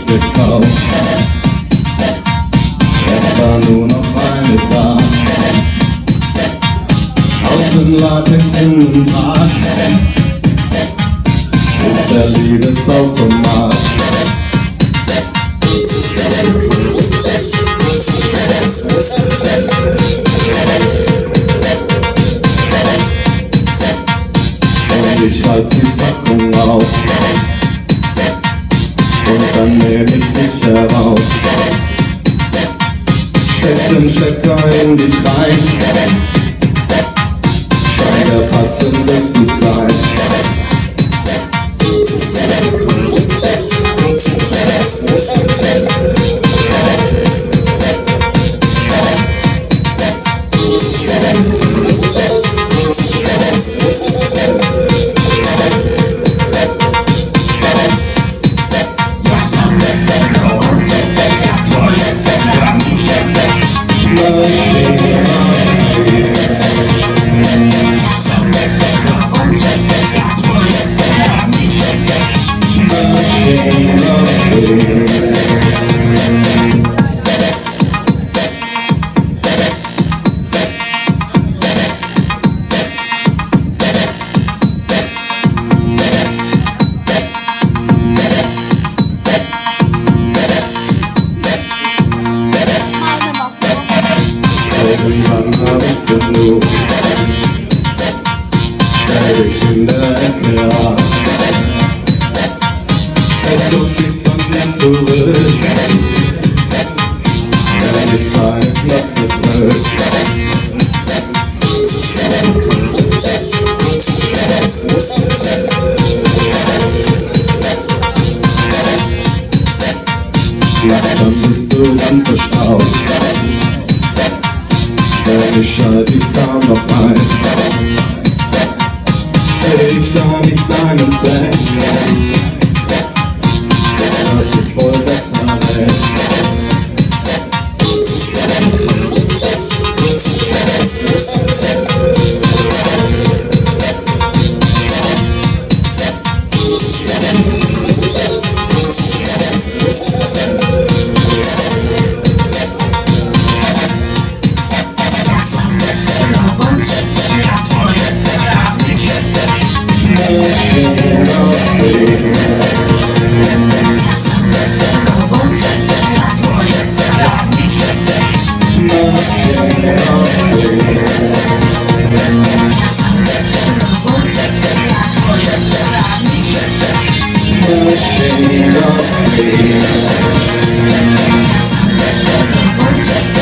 gekauft. Es war nur noch eine Bar, außen Latex, innen Park, ist der Liebesautomat. Und ich reiß die Packung auf und dann nehm ich dich heraus. Steck den Stecker in dich rein, scheint der passende zu sein. Irgendwann hab ich genug, stell dich in der Ecke ab. Es kommt nichts von dir zurück, wenn ich keine Knöpfe drück. Langsam bist du ganz verstaut, ich schalte dich kaum noch ein. Ich sah nicht deinen Fleck, das ist voll besser weg. Yes, I'm